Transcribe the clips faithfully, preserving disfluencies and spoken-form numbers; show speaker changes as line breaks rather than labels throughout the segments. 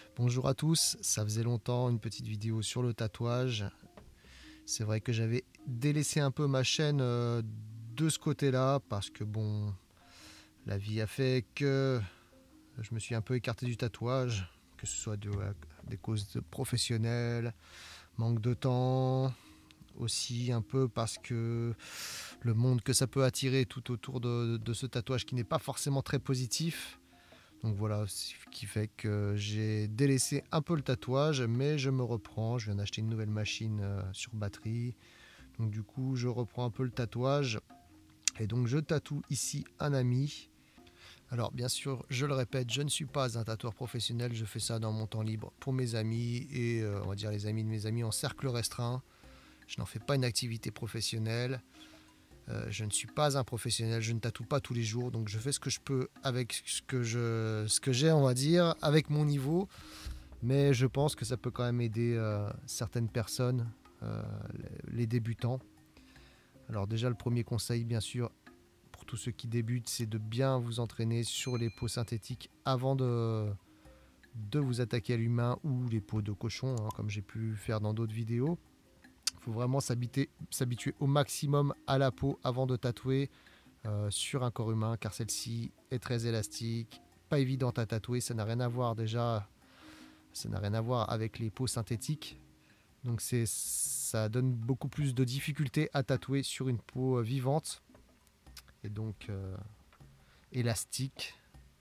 Bonjour à tous, ça faisait longtemps, une petite vidéo sur le tatouage. C'est vrai que j'avais délaissé un peu ma chaîne euh, de ce côté-là parce que bon, la vie a fait que je me suis un peu écarté du tatouage, que ce soit de, à des causes de professionnelles, manque de temps, aussi un peu parce que le monde que ça peut attirer tout autour de, de ce tatouage qui n'est pas forcément très positif. Donc voilà, ce qui fait que j'ai délaissé un peu le tatouage, mais je me reprends. Je viens d'acheter une nouvelle machine euh, sur batterie. Donc du coup, je reprends un peu le tatouage. Et donc je tatoue ici un ami. Alors bien sûr, je le répète, je ne suis pas un tatoueur professionnel. Je fais ça dans mon temps libre pour mes amis et euh, on va dire les amis de mes amis en cercle restreint. Je n'en fais pas une activité professionnelle. Euh, je ne suis pas un professionnel, je ne tatoue pas tous les jours, donc je fais ce que je peux avec ce que je, ce que j'ai, on va dire, avec mon niveau. Mais je pense que ça peut quand même aider euh, certaines personnes, euh, les débutants. Alors déjà, le premier conseil, bien sûr, pour tous ceux qui débutent, c'est de bien vous entraîner sur les peaux synthétiques avant de, de vous attaquer à l'humain ou les peaux de cochon, hein, comme j'ai pu faire dans d'autres vidéos. Il faut vraiment s'habituer au maximum à la peau avant de tatouer euh, sur un corps humain, car celle-ci est très élastique, pas évidente à tatouer. Ça n'a rien à voir déjà, ça n'a rien à voir avec les peaux synthétiques. Donc c'est, ça donne beaucoup plus de difficultés à tatouer sur une peau vivante et donc euh, élastique.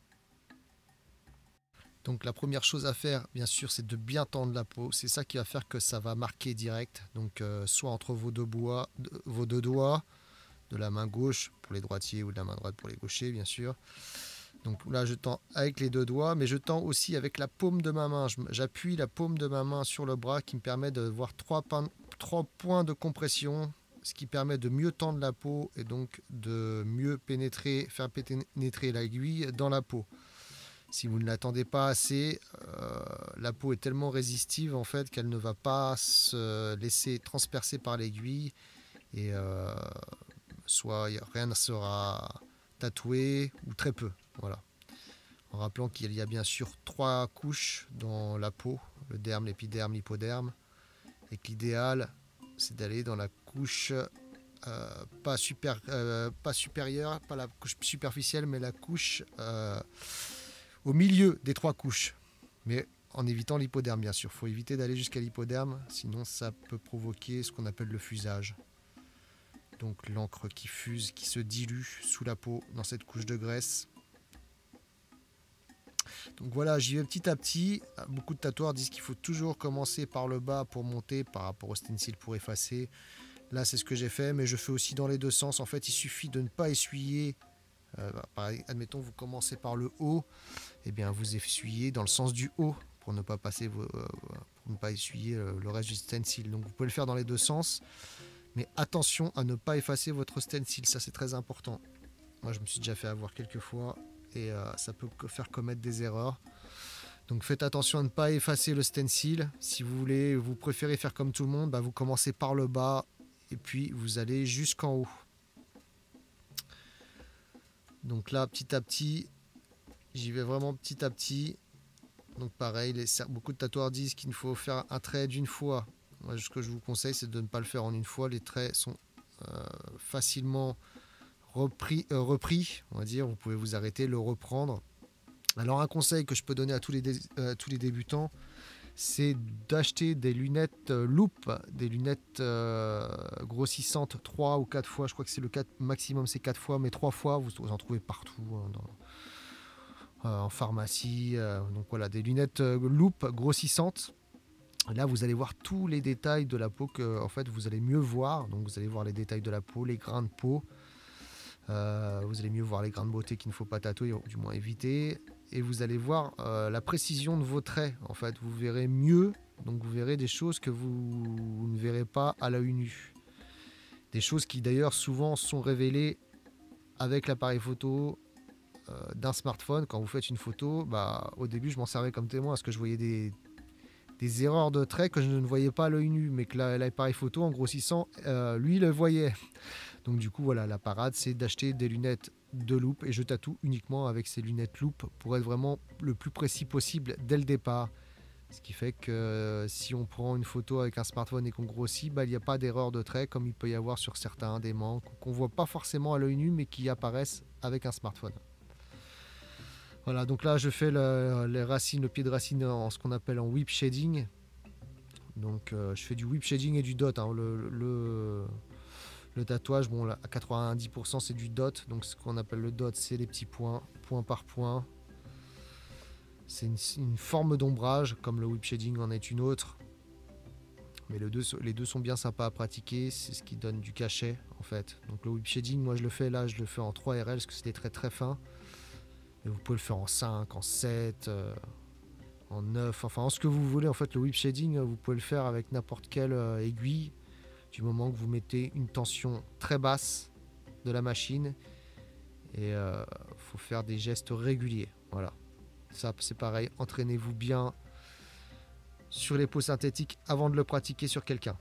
Donc la première chose à faire, bien sûr, c'est de bien tendre la peau. C'est ça qui va faire que ça va marquer direct. Donc euh, soit entre vos deux, bois, vos deux doigts, de la main gauche pour les droitiers ou de la main droite pour les gauchers, bien sûr. Donc là, je tends avec les deux doigts, mais je tends aussi avec la paume de ma main. J'appuie la paume de ma main sur le bras qui me permet de voir trois, trois points de compression, ce qui permet de mieux tendre la peau et donc de mieux pénétrer, faire pénétrer l'aiguille dans la peau. Si vous ne l'attendez pas assez, euh, la peau est tellement résistive en fait qu'elle ne va pas se laisser transpercer par l'aiguille et euh, soit rien ne sera tatoué ou très peu. Voilà. En rappelant qu'il y a bien sûr trois couches dans la peau, le derme, l'épiderme, l'hypoderme, et que l'idéal c'est d'aller dans la couche euh, pas, super, euh, pas supérieure, pas la couche superficielle, mais la couche euh, au milieu des trois couches. Mais en évitant l'hypoderme, bien sûr. Il faut éviter d'aller jusqu'à l'hypoderme, sinon ça peut provoquer ce qu'on appelle le fusage. Donc l'encre qui fuse, qui se dilue sous la peau dans cette couche de graisse. Donc voilà, j'y vais petit à petit. Beaucoup de tatoueurs disent qu'il faut toujours commencer par le bas pour monter par rapport au stencil pour effacer. Là, c'est ce que j'ai fait, mais je fais aussi dans les deux sens. En fait, il suffit de ne pas essuyer. Euh, admettons, vous commencez par le haut, et bien vous essuyez dans le sens du haut pour ne pas passer, vos, euh, pour ne pas essuyer le reste du stencil. Donc vous pouvez le faire dans les deux sens, mais attention à ne pas effacer votre stencil. Ça, c'est très important. Moi, je me suis déjà fait avoir quelques fois. Et euh, ça peut faire commettre des erreurs. Donc faites attention à ne pas effacer le stencil. Si vous voulez, vous préférez faire comme tout le monde, bah vous commencez par le bas et puis vous allez jusqu'en haut. Donc là, petit à petit, j'y vais vraiment petit à petit. Donc pareil, les, beaucoup de tatoueurs disent qu'il faut faire un trait d'une fois. Moi, ce que je vous conseille, c'est de ne pas le faire en une fois. Les traits sont euh, facilement Repris, euh, repris, on va dire, vous pouvez vous arrêter, le reprendre. Alors un conseil que je peux donner à tous les, dé, euh, tous les débutants, c'est d'acheter des lunettes euh, loupe, des lunettes euh, grossissantes trois ou quatre fois, je crois que c'est le quatre, maximum c'est quatre fois, mais trois fois, vous, vous en trouvez partout, hein, dans, euh, en pharmacie, euh, donc voilà, des lunettes euh, loupe grossissantes. Là, vous allez voir tous les détails de la peau que, en fait, vous allez mieux voir, donc vous allez voir les détails de la peau, les grains de peau. Euh, vous allez mieux voir les grains de beauté qu'il ne faut pas tatouer, ou du moins éviter. Et vous allez voir euh, la précision de vos traits. En fait, vous verrez mieux. Donc vous verrez des choses que vous, vous ne verrez pas à l'œil nu. Des choses qui d'ailleurs souvent sont révélées avec l'appareil photo euh, d'un smartphone. Quand vous faites une photo, bah, au début je m'en servais comme témoin parce que je voyais des, des erreurs de traits que je ne voyais pas à l'œil nu. Mais que l'appareil photo en grossissant, euh, lui le voyait. Donc du coup, voilà, la parade, c'est d'acheter des lunettes de loupe et je tatoue uniquement avec ces lunettes loupe pour être vraiment le plus précis possible dès le départ. Ce qui fait que euh, si on prend une photo avec un smartphone et qu'on grossit, bah, il n'y a pas d'erreur de trait comme il peut y avoir sur certains aimants qu'on ne voit pas forcément à l'œil nu mais qui apparaissent avec un smartphone. Voilà, donc là je fais le, les racines, le pied de racine en ce qu'on appelle en whip shading. Donc euh, je fais du whip shading et du dot. Hein. Le, le, le tatouage, bon, là, à quatre-vingt-dix pour cent c'est du dot. Donc ce qu'on appelle le dot, c'est les petits points, point par point. C'est une, une forme d'ombrage, comme le whip shading en est une autre. Mais les deux, les deux sont bien sympas à pratiquer, c'est ce qui donne du cachet en fait. Donc le whip shading, moi je le fais là, je le fais en trois R L parce que c'est des traits très fins. Mais vous pouvez le faire en cinq, en sept, euh, en neuf, enfin en ce que vous voulez. En fait, le whip shading, vous pouvez le faire avec n'importe quelle euh, aiguille, du moment que vous mettez une tension très basse de la machine. Et il euh, faut faire des gestes réguliers, voilà. Ça, c'est pareil, entraînez-vous bien sur les peaux synthétiques avant de le pratiquer sur quelqu'un.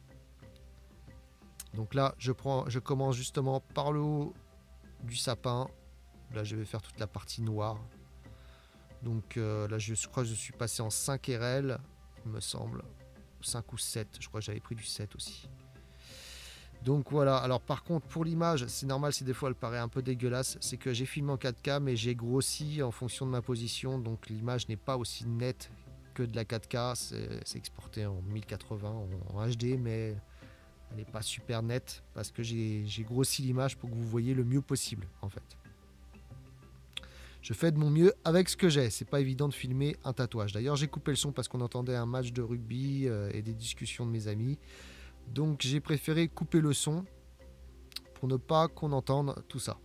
Donc là, je, prends, je commence justement par le haut du sapin. Là, je vais faire toute la partie noire. Donc euh, là, je crois que je suis passé en cinq R L, il me semble. cinq ou sept, je crois que j'avais pris du sept aussi. Donc voilà, alors par contre pour l'image, c'est normal si des fois elle paraît un peu dégueulasse, c'est que j'ai filmé en quatre K mais j'ai grossi en fonction de ma position, donc l'image n'est pas aussi nette que de la quatre K, c'est exporté en mille quatre-vingts en, en H D mais elle n'est pas super nette parce que j'ai grossi l'image pour que vous voyez le mieux possible en fait. Je fais de mon mieux avec ce que j'ai, c'est pas évident de filmer un tatouage. D'ailleurs j'ai coupé le son parce qu'on entendait un match de rugby euh, et des discussions de mes amis. Donc j'ai préféré couper le son pour ne pas qu'on entende tout ça.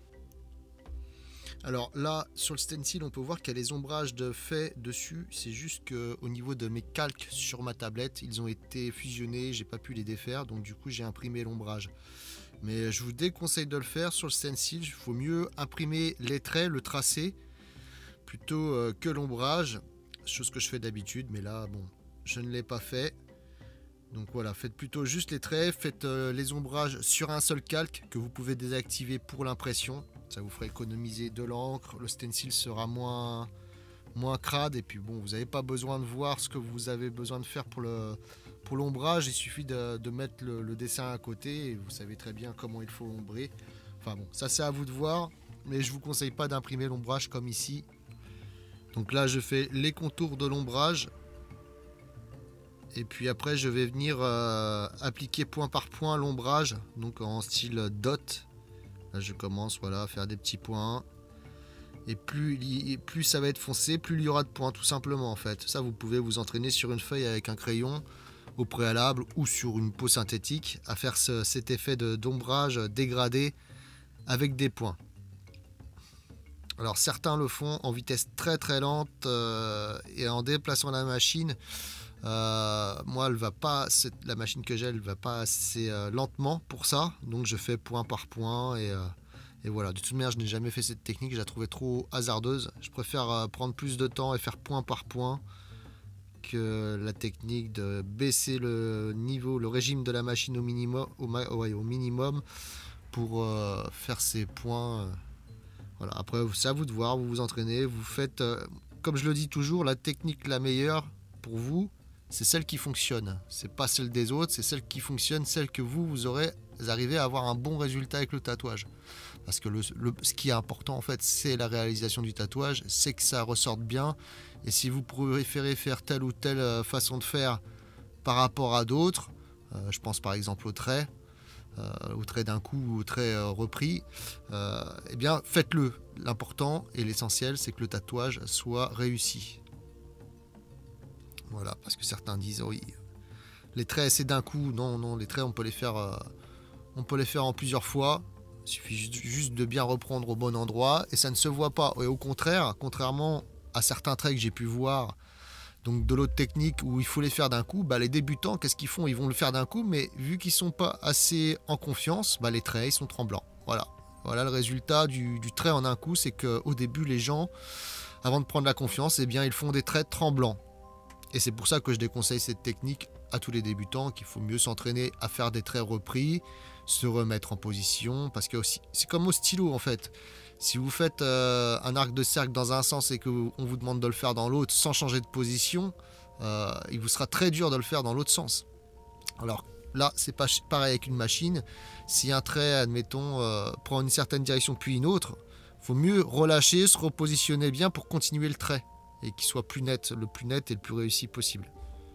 Alors là, sur le stencil, on peut voir qu'il y a les ombrages de fait dessus. C'est juste qu'au niveau de mes calques sur ma tablette, ils ont été fusionnés, j'ai pas pu les défaire, donc du coup j'ai imprimé l'ombrage. Mais je vous déconseille de le faire sur le stencil, il faut mieux imprimer les traits, le tracé, plutôt que l'ombrage, chose que je fais d'habitude, mais là, bon, je ne l'ai pas fait. Donc voilà, faites plutôt juste les traits, faites euh, les ombrages sur un seul calque que vous pouvez désactiver pour l'impression. Ça vous fera économiser de l'encre, le stencil sera moins, moins crade et puis bon, vous n'avez pas besoin de voir ce que vous avez besoin de faire pour le pour l'ombrage, il suffit de, de mettre le, le dessin à côté et vous savez très bien comment il faut ombrer. Enfin bon, ça c'est à vous de voir, mais je vous conseille pas d'imprimer l'ombrage comme ici. Donc là je fais les contours de l'ombrage. Et puis après je vais venir euh, appliquer point par point l'ombrage, donc en style dot. Là je commence voilà, à faire des petits points. Et plus, plus ça va être foncé, plus il y aura de points tout simplement en fait. Ça vous pouvez vous entraîner sur une feuille avec un crayon au préalable ou sur une peau synthétique à faire ce, cet effet d'ombrage dégradé avec des points. Alors certains le font en vitesse très très lente euh, et en déplaçant la machine. Euh, moi, elle va pas, la machine que j'ai, elle va pas assez euh, lentement pour ça, donc je fais point par point et, euh, et voilà. De toute manière, je n'ai jamais fait cette technique, je la trouvais trop hasardeuse. Je préfère euh, prendre plus de temps et faire point par point que la technique de baisser le niveau, le régime de la machine au minimum, au, ouais, au minimum pour euh, faire ces points. Euh, voilà. Après, c'est à vous de voir, vous vous entraînez, vous faites, euh, comme je le dis toujours, la technique la meilleure pour vous. C'est celle qui fonctionne, c'est pas celle des autres, c'est celle qui fonctionne, celle que vous, vous aurez vous arrivez à avoir un bon résultat avec le tatouage. Parce que le, le, ce qui est important en fait, c'est la réalisation du tatouage, c'est que ça ressorte bien. Et si vous préférez faire telle ou telle façon de faire par rapport à d'autres, euh, je pense par exemple au trait, euh, au trait d'un coup ou au trait euh, repris, euh, eh bien faites-le. L'important et l'essentiel, c'est que le tatouage soit réussi. Voilà, parce que certains disent oui, les traits c'est d'un coup. Non, non, les traits on peut les faire, euh, on peut les faire en plusieurs fois. Il suffit juste, juste de bien reprendre au bon endroit et ça ne se voit pas. Et au contraire, contrairement à certains traits que j'ai pu voir, donc de l'autre technique où il faut les faire d'un coup, bah, les débutants, qu'est-ce qu'ils font? Ils vont le faire d'un coup, mais vu qu'ils sont pas assez en confiance, bah, les traits ils sont tremblants. Voilà, voilà le résultat du, du trait en un coup, c'est qu'au début les gens, avant de prendre la confiance, eh bien ils font des traits tremblants. Et c'est pour ça que je déconseille cette technique à tous les débutants, qu'il faut mieux s'entraîner à faire des traits repris, se remettre en position, parce que c'est comme au stylo en fait. Si vous faites euh, un arc de cercle dans un sens et qu'on vous demande de le faire dans l'autre sans changer de position, euh, il vous sera très dur de le faire dans l'autre sens. Alors là, c'est pas pareil avec une machine. Si un trait, admettons, euh, prend une certaine direction puis une autre, il faut mieux relâcher, se repositionner bien pour continuer le trait et qu'il soit plus net, le plus net et le plus réussi possible.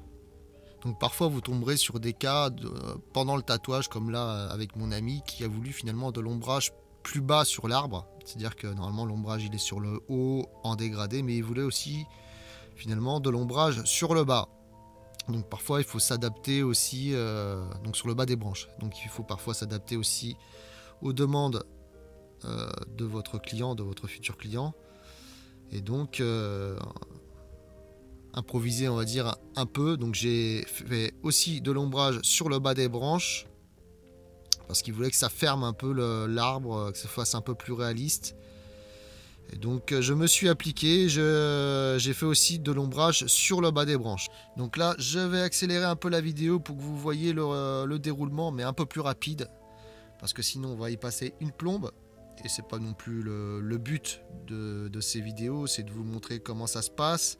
Donc parfois vous tomberez sur des cas de, euh, pendant le tatouage, comme là avec mon ami qui a voulu finalement de l'ombrage plus bas sur l'arbre. C'est-à-dire que normalement l'ombrage il est sur le haut en dégradé, mais il voulait aussi finalement de l'ombrage sur le bas. Donc parfois il faut s'adapter aussi euh, donc sur le bas des branches. Donc il faut parfois s'adapter aussi aux demandes euh, de votre client, de votre futur client. Et donc euh, improviser on va dire un peu. Donc j'ai fait aussi de l'ombrage sur le bas des branches parce qu'il voulait que ça ferme un peu l'arbre, que ça fasse un peu plus réaliste. Et donc je me suis appliqué, j'ai fait aussi de l'ombrage sur le bas des branches. Donc là je vais accélérer un peu la vidéo pour que vous voyez le, le déroulement, mais un peu plus rapide, parce que sinon on va y passer une plombe. Et c'est pas non plus le, le but de, de ces vidéos, c'est de vous montrer comment ça se passe,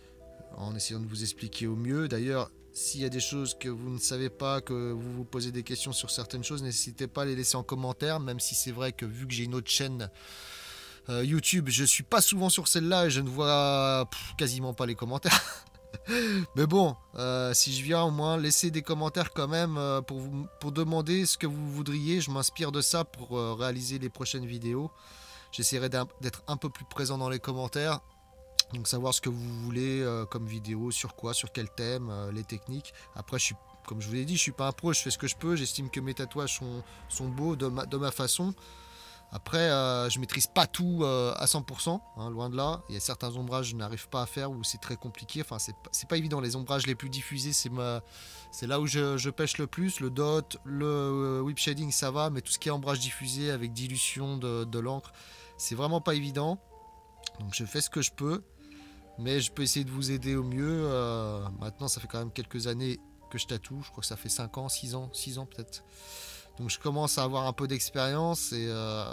en essayant de vous expliquer au mieux. D'ailleurs, s'il y a des choses que vous ne savez pas, que vous vous posez des questions sur certaines choses, n'hésitez pas à les laisser en commentaire, même si c'est vrai que vu que j'ai une autre chaîne euh, YouTube, je suis pas souvent sur celle-là et je ne vois pff, quasiment pas les commentaires. Mais bon, euh, si je viens au moins laisser des commentaires quand même euh, pour, vous, pour demander ce que vous voudriez, je m'inspire de ça pour euh, réaliser les prochaines vidéos. J'essaierai d'être un peu plus présent dans les commentaires. Donc savoir ce que vous voulez euh, comme vidéo, sur quoi, sur quel thème, euh, les techniques. Après, je suis, comme je vous l'ai dit, je suis pas un pro, je fais ce que je peux. J'estime que mes tatouages sont, sont beaux de ma, de ma façon. Après, euh, je maîtrise pas tout euh, à cent pour cent, hein, loin de là. Il y a certains ombrages que je n'arrive pas à faire où c'est très compliqué. Enfin, c'est pas, pas évident. Les ombrages les plus diffusés, c'est là où je, je pêche le plus. Le dot, le euh, whip shading, ça va. Mais tout ce qui est ombrage diffusé avec dilution de, de l'encre, c'est vraiment pas évident. Donc je fais ce que je peux. Mais je peux essayer de vous aider au mieux. Euh, maintenant, ça fait quand même quelques années que je tatoue. Je crois que ça fait cinq ans, six ans, six ans peut-être. Donc je commence à avoir un peu d'expérience et euh,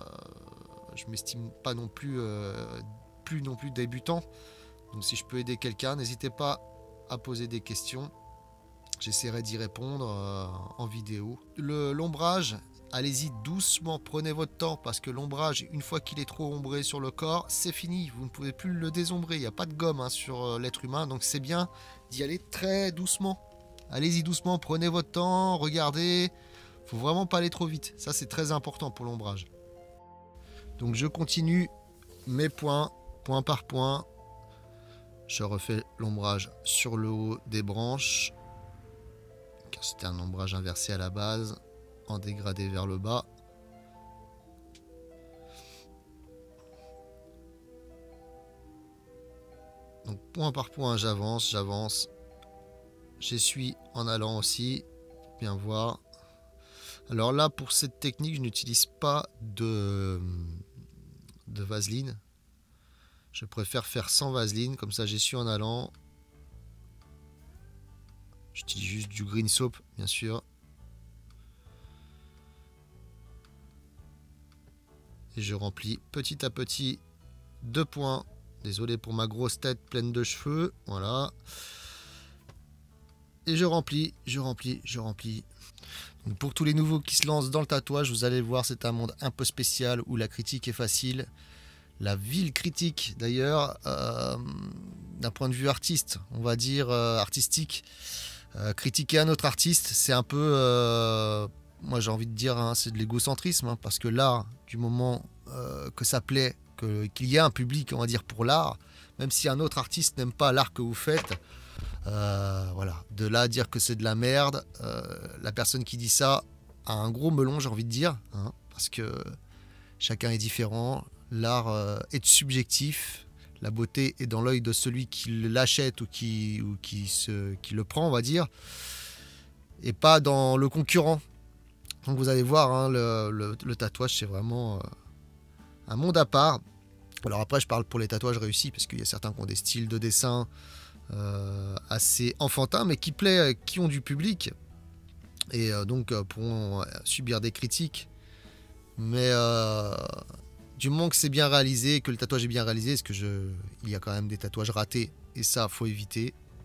je m'estime pas non plus, euh, plus non plus débutant. Donc si je peux aider quelqu'un, n'hésitez pas à poser des questions. J'essaierai d'y répondre euh, en vidéo. L'ombrage, allez-y doucement, prenez votre temps parce que l'ombrage, une fois qu'il est trop ombré sur le corps, c'est fini. Vous ne pouvez plus le désombrer. Il n'y a pas de gomme hein, sur euh, l'être humain, donc c'est bien d'y aller très doucement. Allez-y doucement, prenez votre temps, regardez. Faut vraiment pas aller trop vite, ça c'est très important pour l'ombrage. Donc je continue mes points, point par point. Je refais l'ombrage sur le haut des branches, car c'était un ombrage inversé à la base, en dégradé vers le bas. Donc point par point j'avance, j'avance. J'essuie en allant aussi, bien voir. Alors là, pour cette technique, je n'utilise pas de, de vaseline. Je préfère faire sans vaseline, comme ça j'essuie en allant. J'utilise juste du green soap, bien sûr. Et je remplis petit à petit deux points. Désolé pour ma grosse tête pleine de cheveux. Voilà. Et je remplis, je remplis, je remplis. Donc pour tous les nouveaux qui se lancent dans le tatouage, vous allez voir, c'est un monde un peu spécial où la critique est facile. La ville critique d'ailleurs, euh, d'un point de vue artiste, on va dire euh, artistique, euh, critiquer un autre artiste, c'est un peu, euh, moi j'ai envie de dire, hein, c'est de l'égocentrisme, hein, parce que l'art, du moment euh, que ça plaît, que, qu'il y a un public, on va dire, pour l'art, même si un autre artiste n'aime pas l'art que vous faites, Euh, voilà, de là à dire que c'est de la merde, euh, la personne qui dit ça a un gros melon, j'ai envie de dire, hein, parce que chacun est différent, l'art euh, est subjectif, la beauté est dans l'œil de celui qui l'achète ou, qui, ou qui, se, qui le prend, on va dire, et pas dans le concurrent. Donc vous allez voir, hein, le, le, le tatouage c'est vraiment euh, un monde à part. Alors après je parle pour les tatouages réussis, parce qu'il y a certains qui ont des styles de dessin Euh, assez enfantins mais qui plaît, qui ont du public et euh, donc euh, pourront euh, subir des critiques, mais euh, du moment que c'est bien réalisé, que le tatouage est bien réalisé, parce que je, il y a quand même des tatouages ratés et ça faut éviter,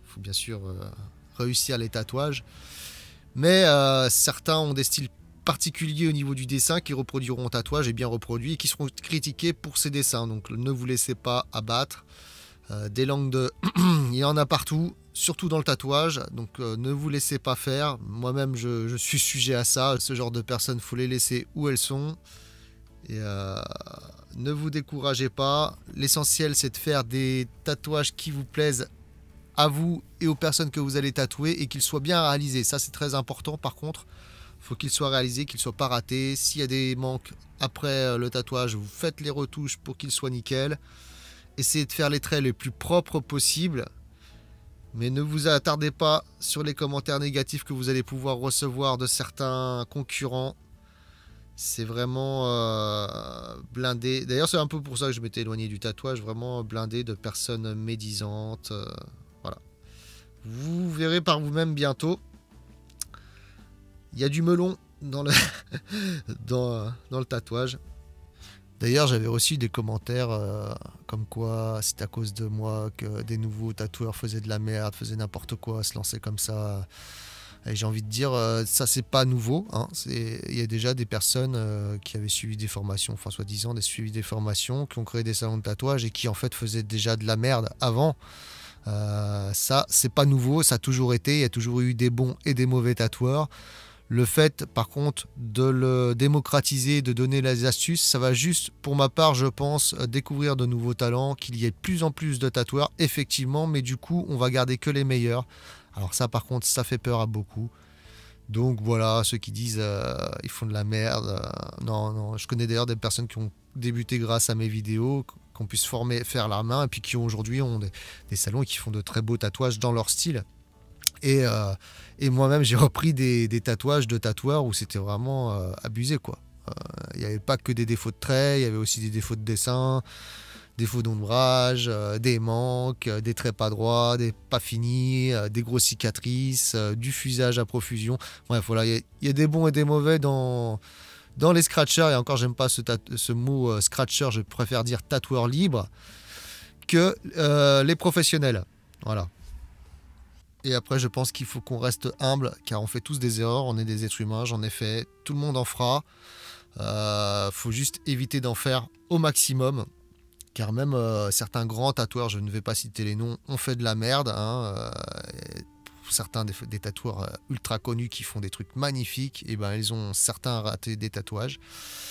faut bien sûr euh, réussir les tatouages. Mais euh, certains ont des styles particuliers au niveau du dessin qui reproduiront un tatouage et bien reproduit et qui seront critiqués pour ces dessins. Donc ne vous laissez pas abattre. Euh, des langues de... Il y en a partout, surtout dans le tatouage. Donc euh, ne vous laissez pas faire. Moi-même, je, je suis sujet à ça. Ce genre de personnes, il faut les laisser où elles sont. Et euh, ne vous découragez pas. L'essentiel, c'est de faire des tatouages qui vous plaisent à vous et aux personnes que vous allez tatouer et qu'ils soient bien réalisés. Ça, c'est très important. Par contre, il faut qu'ils soient réalisés, qu'ils ne soient pas ratés. S'il y a des manques après le tatouage, vous faites les retouches pour qu'ils soient nickel. Essayez de faire les traits les plus propres possibles. Mais ne vous attardez pas sur les commentaires négatifs que vous allez pouvoir recevoir de certains concurrents. C'est vraiment euh, blindé. D'ailleurs, c'est un peu pour ça que je m'étais éloigné du tatouage. Vraiment blindé de personnes médisantes. Euh, voilà. Vous verrez par vous-même bientôt. Il y a du melon dans le, dans, dans le tatouage. D'ailleurs, j'avais reçu des commentaires euh, comme quoi c'est à cause de moi que des nouveaux tatoueurs faisaient de la merde, faisaient n'importe quoi, se lançaient comme ça. Et j'ai envie de dire, euh, ça c'est pas nouveau. Hein. Il y a déjà des personnes euh, qui avaient suivi des formations, enfin soi-disant des suivis des formations, qui ont créé des salons de tatouage et qui en fait faisaient déjà de la merde avant. Euh, ça, c'est pas nouveau, ça a toujours été, il y a toujours eu des bons et des mauvais tatoueurs. Le fait, par contre, de le démocratiser, de donner les astuces, ça va juste, pour ma part, je pense, découvrir de nouveaux talents, qu'il y ait de plus en plus de tatoueurs, effectivement, mais du coup, on va garder que les meilleurs. Alors ça, par contre, ça fait peur à beaucoup. Donc voilà, ceux qui disent euh, ils font de la merde. Euh, non, non, je connais d'ailleurs des personnes qui ont débuté grâce à mes vidéos, qu'on puisse former, faire la main, et puis qui aujourd'hui ont des, des salons et qui font de très beaux tatouages dans leur style. Et, euh, et moi-même, j'ai repris des, des tatouages de tatoueurs où c'était vraiment euh, abusé, quoi. Il euh, n'y avait pas que des défauts de traits, il y avait aussi des défauts de dessin, défauts d'ombrage, euh, des manques, euh, des traits pas droits, des pas finis, euh, des grosses cicatrices, euh, du fusage à profusion. Bref, voilà, il y, y a des bons et des mauvais dans, dans les scratchers. Et encore, j'aime pas ce, ce mot euh, scratcher, je préfère dire tatoueur libre que euh, les professionnels. Voilà. Et après, je pense qu'il faut qu'on reste humble, car on fait tous des erreurs, on est des êtres humains, j'en ai fait, tout le monde en fera. Il euh, faut juste éviter d'en faire au maximum, car même euh, certains grands tatoueurs, je ne vais pas citer les noms, ont fait de la merde. Hein, euh, certains des, des tatoueurs ultra connus qui font des trucs magnifiques, et ben ils ont certains raté des tatouages.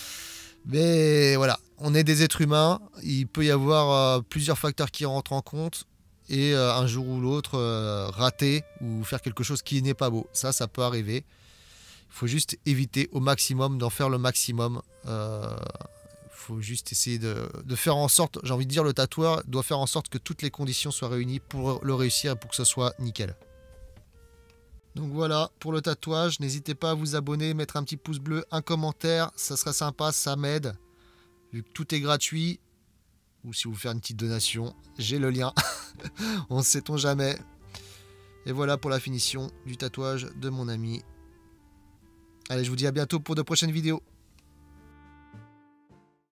Mais voilà, on est des êtres humains, il peut y avoir euh, plusieurs facteurs qui rentrent en compte. Et euh, un jour ou l'autre, euh, rater ou faire quelque chose qui n'est pas beau. Ça, ça peut arriver. Il faut juste éviter au maximum d'en faire le maximum. Il euh, faut juste essayer de, de faire en sorte, j'ai envie de dire, le tatoueur doit faire en sorte que toutes les conditions soient réunies pour le réussir et pour que ce soit nickel. Donc voilà, pour le tatouage, n'hésitez pas à vous abonner, mettre un petit pouce bleu, un commentaire, ça serait sympa, ça m'aide. Vu que tout est gratuit, ou si vous voulez faire une petite donation, j'ai le lien. On ne sait-on jamais. Et voilà pour la finition du tatouage de mon ami. Allez, je vous dis à bientôt pour de prochaines vidéos.